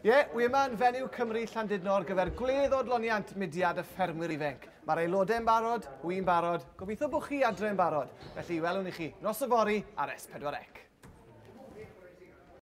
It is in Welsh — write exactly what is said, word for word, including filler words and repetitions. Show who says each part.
Speaker 1: Ie, yeah, wi yma yn fenyw Cymru Llandudno ar gyfer gwledd o adloniant mudiad y Ffermwyr Ifanc. Mae'r aelodau'n barod, wi'n barod, gobeithio bod chi adre'n barod. Felly welwn i chi nos y fori ar S pedwar C.